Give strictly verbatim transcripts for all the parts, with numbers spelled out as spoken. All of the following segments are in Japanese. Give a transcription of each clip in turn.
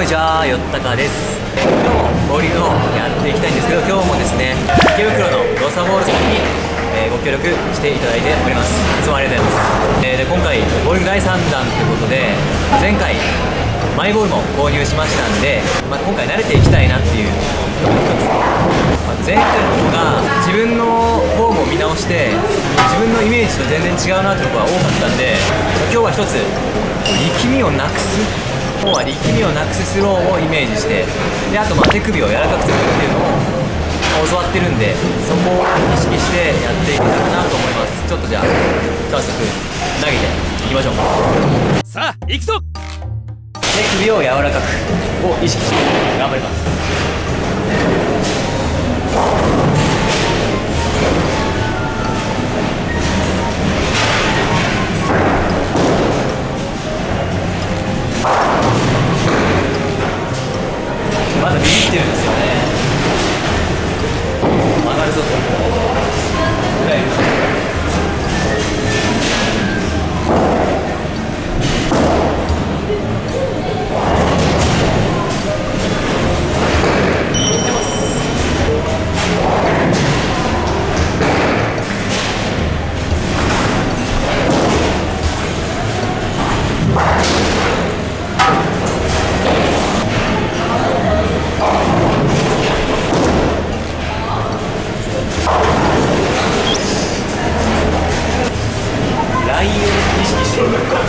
こんにちは、よったかです。今日もボーリングをやっていきたいんですけど、今日もですね、池袋のロサボールさんに、えー、ご協力していただいております。いつもありがとうございます。えー、で今回ボーリングだいさんだんということで、前回マイボールも購入しましたんで、まあ、今回慣れていきたいなっていうのが一つ、まあ、前回の方が自分のフォームを見直して自分のイメージと全然違うなということが多かったんで、今日は一つ力みをなくす今日は力みをなくすスローをイメージして、であとまあ手首を柔らかくするっていうのを教わってるんで、そこを意識してやっていけたらなと思います。ちょっとじゃあ早速投げていきましょう。 さあ行くぞ。 手首を柔らかくを意識して頑張ります。まだビビってるんですよね。曲がるぞとぐらいラインを意識してるのか。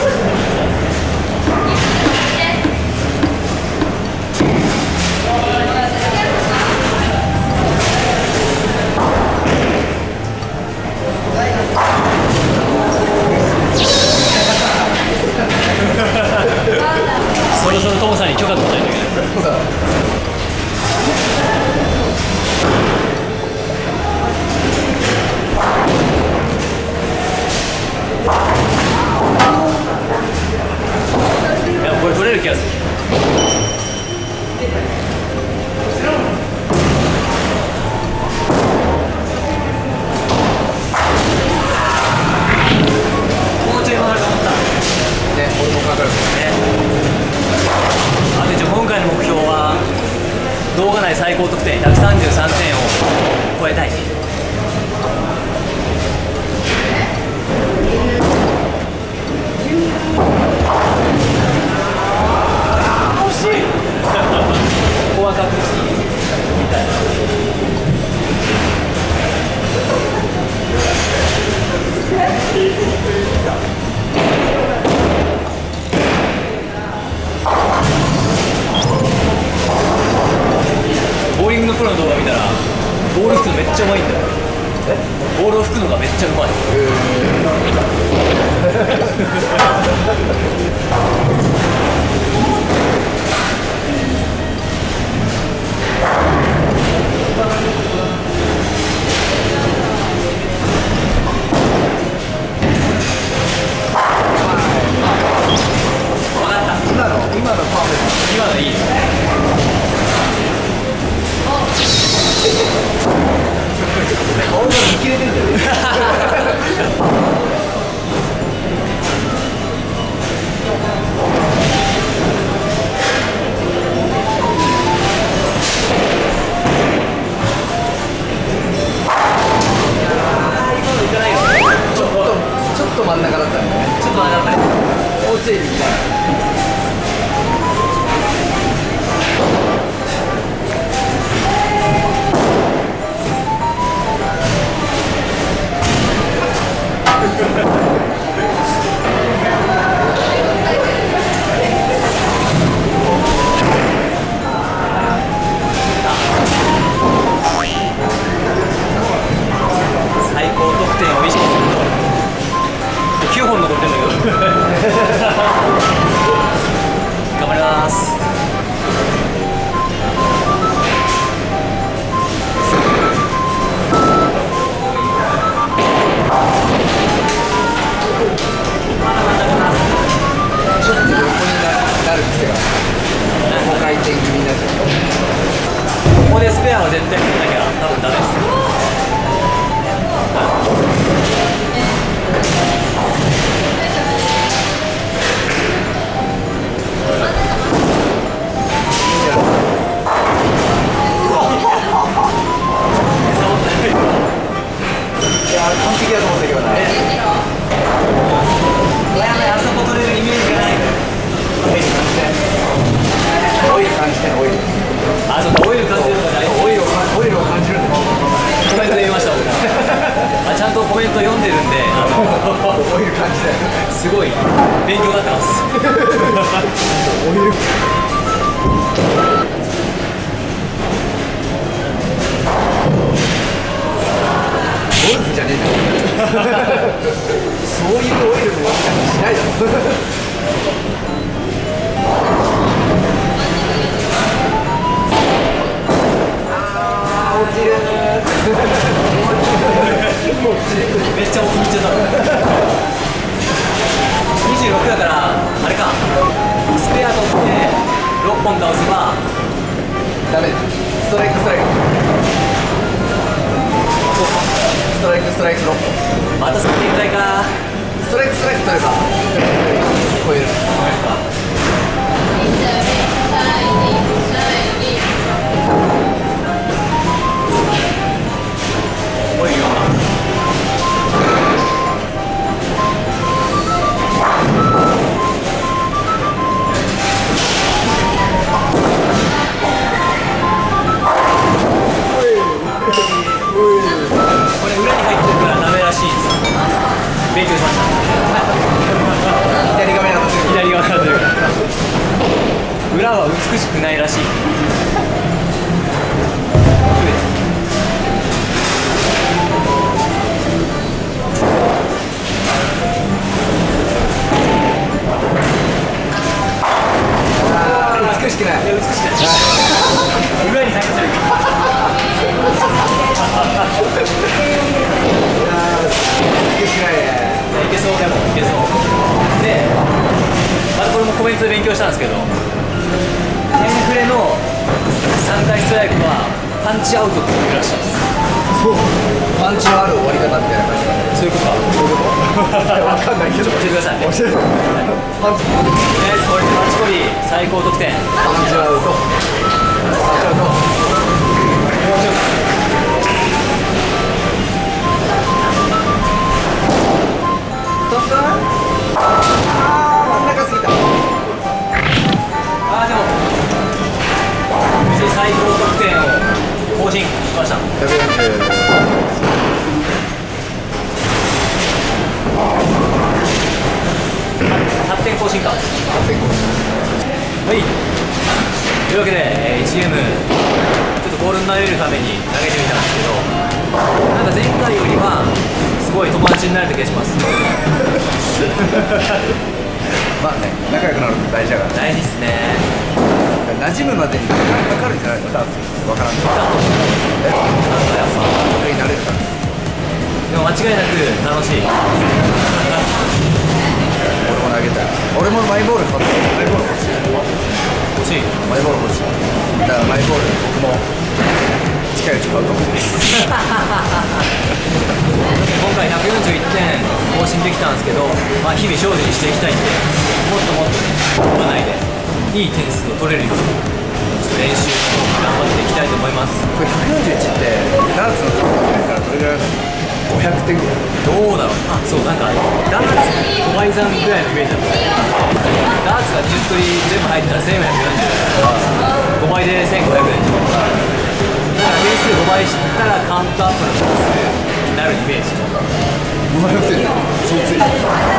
そろそろトモさんに許可取らないといけない。これ取れる気がする。もうちょい曲がると思ったね。俺もかかるね。あと一応今回の目標は動画内最高得点ひゃくさんじゅうさんてんを超えたい。ここは確実にみたいな。ボーリングのプロの動画見たらボール吹くのめっちゃうまいんだよ。ボールを吹くのがめっちゃうまい。今のいいですね。顔が見切れてるんだよね。今のいかないよね。ちょっとちょっと真ん中だったんだね。ちょっと真ん中だったね。もうちょい右だ。最高得点を意識するときゅうほん残ってるんだけど頑張ります。ちょっと横になる癖がご回転気味になっちゃう。ここでスペアは絶対振らなきゃ多分ダメです。 る感じだよ。 すごい勉強になってます。 オイルゴルフじゃねえんだよ。そういうオイルの動きなんてしないだろ。落ちる。 めっちゃ落ちちゃった。にじゅうろくだからあれか、スペア取ってろっぽん倒せばダメ。ストライクストライク。そうか。ストライクストライクろっぽん。 またその展開か。 ストライクストライク取れば超える。 多いよな。これ裏に入ってるからダメらしいです。勉強しました。 左側に当たってる。 左側に当たってるから裏は美しくないらしい。 美しくない。 いや美しくない裏に入ってる美しくないね。 いけそうでもいけそうで、またこれもコメントで勉強したんですけど、テンフレのさんかいストライクはパンチアウトって言うらしいです。 そう。パンチのある終わり方みたいな感じなんで。 そういうことか。 そういうこと。わかんないけど。 教えてくださいね。 教えて。パンチ。 とりあえずこれでパンチコビ最高得点。 パンチアウト。パンチアウト。飛んだ。ああ、真ん中すぎた。 ああでも無事最高得点を更新しました。はってん更新か。はい。というわけで、えー、いちゲームちょっとボールに投げるために投げてみたんですけど、なんか前回よりはすごい友達になれた気がします。 まあね、仲良くなるの大事だから。 大事ですね。 馴染むまでに時間かかるんじゃないの？ダンス。わからんけど。 だと思う。 え、 なんかやっぱそれになれるから。 でも間違いなく楽しい。 俺も投げたい。俺もマイボール買ってマイボール欲しい。 欲しい。 マイボール欲しい。だからマイボール僕も近いうち買うかもしれない。 今回ひゃくよんじゅういってん更新できたんですけど、まあ、日々精進していきたいんで、もっともっとね、飛ばないでいい点数を取れるようにちょっと練習頑張っていきたいと思います。 これひゃくよんじゅういちってダーツの角度でからどれぐらいだろう？ごひゃくてんぐらい。 どうだろう。あ、そう、なんかダーツごばい算ぐらいのイメージだった。ダーツがにじゅうストリ全部入ったらせんよんひゃくよんじゅう、ごばいでせんごひゃくえんでしょ。だから点数ごばいしたらカウントアップの点数になるイメージ。 ごひゃくてんだよ。そうついてる。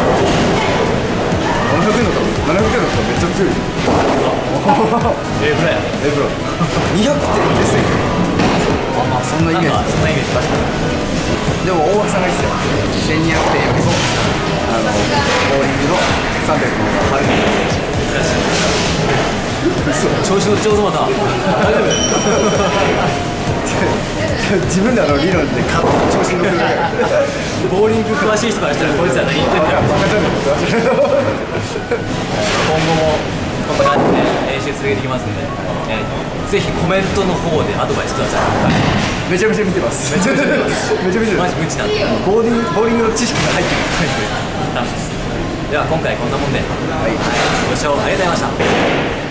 ななひゃくえんだったらななひゃくえんだったらめっちゃ強いよ。 えー、ブラや。 えブロにひゃくてんですよ。あ、まあそんなイメージ。 そんなイメージ。確かに。 でも大脇さんが言ってたよ。せんにひゃくてんよりもあのボーリングのさんびゃくの方が軽い。 難しい。調子乗っちゃうぞまた。大丈夫？ 自分であの理論で勝手に調子に乗ってるから。 ボーリング詳しい人からしたらこいつら何言ってんだよ。今後もこんな感じで練習続けていきますんで、えー、ぜひコメントの方でアドバイスください。 めちゃめちゃ見てます。 めちゃめちゃ見てます。 めちゃめちゃマジ無知なんでボーリングボーリングの知識が入ってる。 楽しいです。では今回こんなもんで、 はい。 ご視聴ありがとうございました。